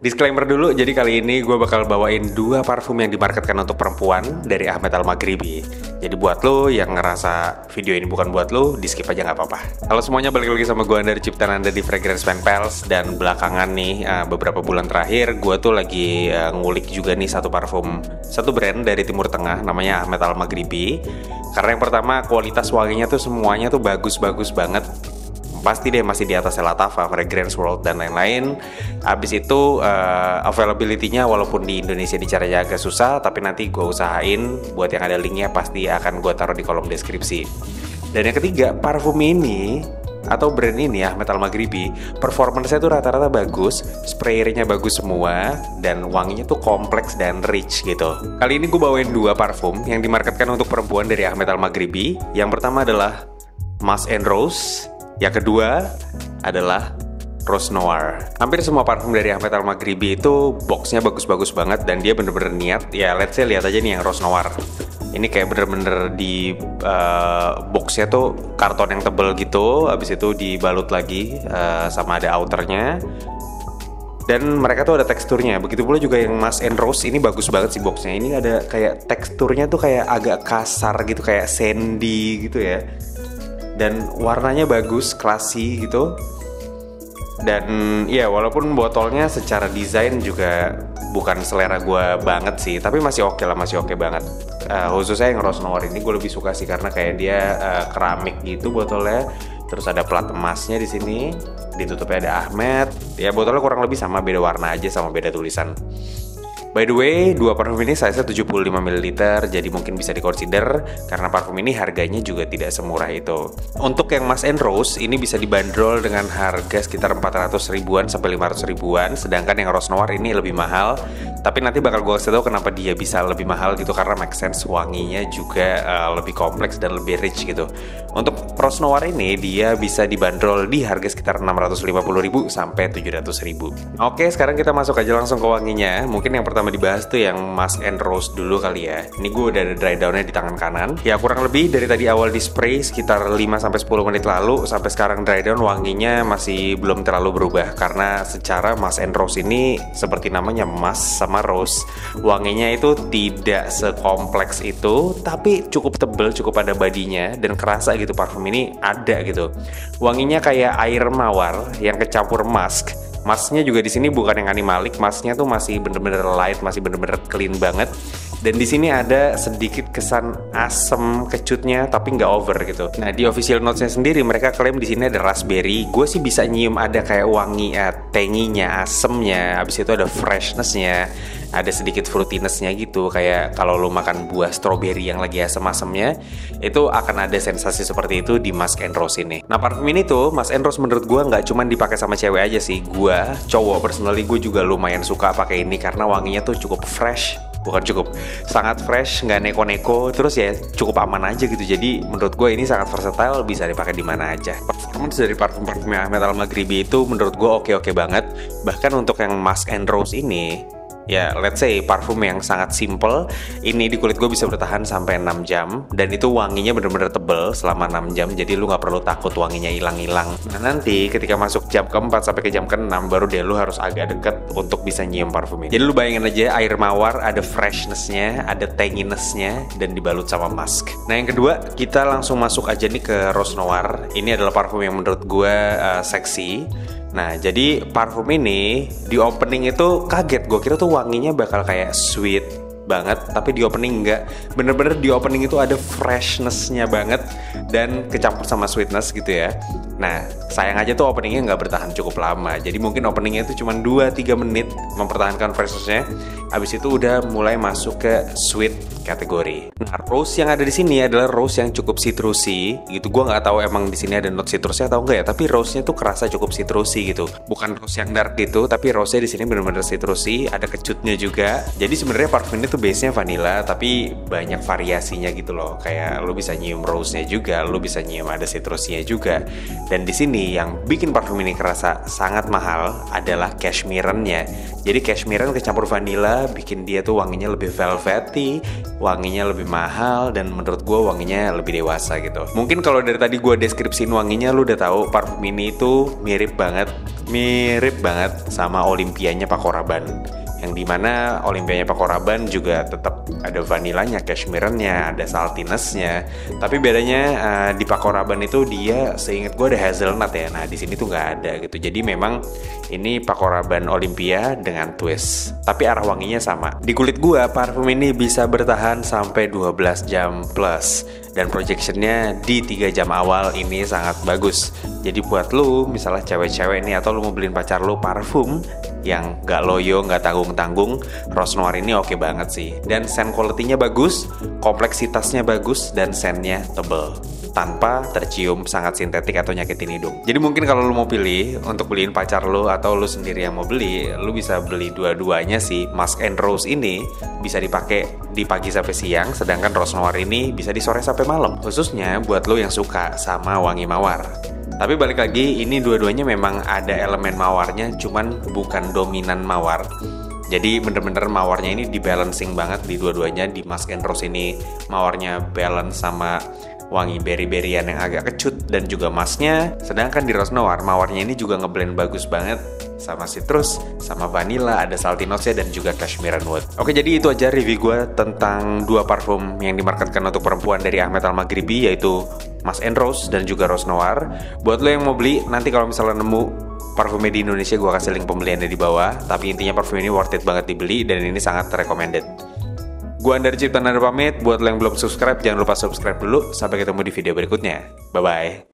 Disclaimer dulu, jadi kali ini gue bakal bawain 2 parfum yang dimarketkan untuk perempuan dari Ahmed Al-Maghribi. Jadi buat lo yang ngerasa video ini bukan buat lo, di skip aja nggak apa-apa. Halo semuanya, balik lagi sama gue dari ciptaan Anda di Fragrance Pen Pals. Dan belakangan nih, beberapa bulan terakhir, gue tuh lagi ngulik juga nih satu brand dari Timur Tengah, namanya Ahmed Al-Maghribi. Karena yang pertama, kualitas wanginya tuh semuanya tuh bagus-bagus banget. Pasti deh masih di atas Latava, Fragrance World dan lain-lain. Abis itu availability-nya walaupun di Indonesia dicarinya agak susah, tapi nanti gue usahain buat yang ada linknya pasti akan gue taruh di kolom deskripsi. Dan yang ketiga, parfum ini atau brand ini Ahmed Al-Maghribi, performance-nya tuh rata-rata bagus, sprayer-nya bagus semua, dan wanginya tuh kompleks dan rich gitu. Kali ini gue bawain 2 parfum yang dimarketkan untuk perempuan dari Ahmed Al-Maghribi. Yang pertama adalah Musk and Rose. Yang kedua adalah Rose Noir. Hampir semua parfum dari Ahmed Al-Maghribi itu boxnya bagus-bagus banget dan dia bener-bener niat. Ya let's say lihat aja nih yang Rose Noir. Ini kayak bener-bener di boxnya tuh karton yang tebel gitu. Habis itu dibalut lagi sama ada outernya. Dan mereka tuh ada teksturnya. Begitu pula juga yang Musk and Rose, ini bagus banget sih boxnya. Ini ada kayak teksturnya tuh kayak agak kasar gitu, kayak sandy gitu ya. Dan warnanya bagus, classy gitu. Dan ya walaupun botolnya secara desain juga bukan selera gue banget sih, tapi masih oke lah, masih oke banget. Khususnya yang Rose Noir ini gue lebih suka sih karena kayak dia keramik gitu botolnya. Terus ada plat emasnya di sini, ditutupnya ada Ahmed. Ya botolnya kurang lebih sama, beda warna aja sama beda tulisan. By the way, 2 parfum ini size-nya 75 ml, jadi mungkin bisa dikonsider karena parfum ini harganya juga tidak semurah itu. Untuk yang Musk and Rose, ini bisa dibanderol dengan harga sekitar 400 ribuan sampai 500 ribuan, sedangkan yang Rose Noir ini lebih mahal. Tapi nanti bakal gue kasih tau kenapa dia bisa lebih mahal gitu, karena make sense, wanginya juga lebih kompleks dan lebih rich gitu. Untuk Rose Noir ini, dia bisa dibanderol di harga sekitar 650 ribu sampai 700 ribu. Oke, sekarang kita masuk aja langsung ke wanginya. Mungkin yang pertama dibahas tuh yang Musk and Rose dulu kali ya. Ini gue udah ada dry down-nya di tangan kanan. Ya kurang lebih dari tadi awal di spray sekitar 5-10 menit lalu sampai sekarang dry down, wanginya masih belum terlalu berubah. Karena secara Musk and Rose ini seperti namanya Musk sama Rose, wanginya itu tidak sekompleks itu, tapi cukup tebel, cukup ada badinya dan kerasa gitu parfum ini ada gitu. Wanginya kayak air mawar yang kecampur musk. Musknya juga di sini bukan yang animalik, musknya tuh masih bener-bener light, masih bener-bener clean banget. Dan di sini ada sedikit kesan asem kecutnya, tapi nggak over gitu. Nah di official notes-nya sendiri mereka klaim di sini ada raspberry. Gue sih bisa nyium ada kayak wangi tanginya, asemnya. Habis itu ada freshness-nya, ada sedikit fruitiness-nya gitu. Kayak kalau lo makan buah strawberry yang lagi asem-asemnya, itu akan ada sensasi seperti itu di Musk and Rose ini. Nah parfum ini tuh Musk and Rose menurut gue nggak cuma dipakai sama cewek aja sih. Gue cowok personally gue juga lumayan suka pakai ini karena wanginya tuh cukup fresh. Bukan cukup, sangat fresh, nggak neko-neko, terus ya cukup aman aja gitu. Jadi menurut gue ini sangat versatile, bisa dipakai di mana aja. Performance dari parfum-parfumnya Ahmed Al-Maghribi itu menurut gue oke-oke banget. Bahkan untuk yang Musk and Rose ini, ya let's say parfum yang sangat simple, ini di kulit gue bisa bertahan sampai 6 jam. Dan itu wanginya bener-bener tebel selama 6 jam, jadi lu gak perlu takut wanginya hilang-hilang. Nah nanti ketika masuk jam ke-4 sampai ke jam ke-6, baru deh lu harus agak deket untuk bisa nyium parfum ini. Jadi lu bayangin aja air mawar, ada freshness-nya, ada tanginess-nya, dan dibalut sama musk. Nah yang kedua, kita langsung masuk aja nih ke Rose Noir. Ini adalah parfum yang menurut gue seksi. Nah jadi parfum ini di opening itu kaget, gue kira tuh wanginya bakal kayak sweet banget, tapi di opening enggak. Bener-bener di opening itu ada freshness-nya banget dan kecampur sama sweetness gitu ya. Nah sayang aja tuh openingnya nggak bertahan cukup lama. Jadi mungkin openingnya itu cuma 2-3 menit mempertahankan freshness-nya. Habis itu udah mulai masuk ke sweet kategori. Nah, rose yang ada di sini adalah rose yang cukup citrusy gitu. Gua nggak tahu emang di sini ada note citrusnya atau enggak ya, tapi rose-nya tuh kerasa cukup citrusy gitu. Bukan rose yang dark gitu, tapi rose-nya di sini benar-benar citrusy, ada kecutnya juga. Jadi sebenarnya parfum ini tuh base-nya vanilla tapi banyak variasinya gitu loh. Kayak lu bisa nyium rose-nya juga, lu bisa nyium ada citrusnya juga. Dan di sini yang bikin parfum ini kerasa sangat mahal adalah cashmere-nya. Jadi cashmere kecampur vanilla bikin dia tuh wanginya lebih velvety, wanginya lebih mahal, dan menurut gue wanginya lebih dewasa gitu. Mungkin kalau dari tadi gue deskripsiin wanginya lu udah tahu parfum ini tuh mirip banget sama Olympianya Paco Rabanne. Yang dimana Olympianya Paco Rabanne juga tetap ada vanilanya, cashmere-nya, ada saltiness-nya. Tapi bedanya di Paco Rabanne itu dia seingat gue ada hazelnut ya. Nah di sini tuh nggak ada gitu. Jadi memang ini Paco Rabanne Olympia dengan twist. Tapi arah wanginya sama. Di kulit gue parfum ini bisa bertahan sampai 12 jam plus. Dan projectionnya di 3 jam awal ini sangat bagus. Jadi buat lu misalnya cewek-cewek nih, atau lu mau beliin pacar lu parfum yang gak loyo, gak tanggung-tanggung, Rose Noir ini oke banget sih. Dan scent quality-nya bagus, kompleksitasnya bagus, dan scent-nya tebel tanpa tercium sangat sintetik atau nyakitin hidung. Jadi mungkin kalau lu mau pilih untuk beliin pacar lu atau lu sendiri yang mau beli, lu bisa beli dua-duanya sih. Musk and Rose ini bisa dipakai di pagi sampai siang, sedangkan Rose Noir ini bisa di sore sampai malam. Khususnya buat lu yang suka sama wangi mawar. Tapi balik lagi, ini dua-duanya memang ada elemen mawarnya, cuman bukan dominan mawar. Jadi bener-bener mawarnya ini di-balancing banget di dua-duanya. Di Musk and Rose ini mawarnya balance sama wangi berry-berryan yang agak kecut dan juga musknya. Sedangkan di Rose Noir mawarnya ini juga ngeblend bagus banget sama citrus, sama vanilla, ada salty notes-nya, dan juga cashmere wood. Oke, jadi itu aja review gue tentang dua parfum yang dimarketkan untuk perempuan dari Ahmed Al Maghribi, yaitu Musk and Rose dan juga Rose Noir. Buat lo yang mau beli, nanti kalau misalnya nemu parfumnya di Indonesia, gue kasih link pembeliannya di bawah. Tapi intinya parfum ini worth it banget dibeli dan ini sangat recommended. Gue Andar Cipta Nanda pamit. Buat lo yang belum subscribe, jangan lupa subscribe dulu. Sampai ketemu di video berikutnya. Bye-bye.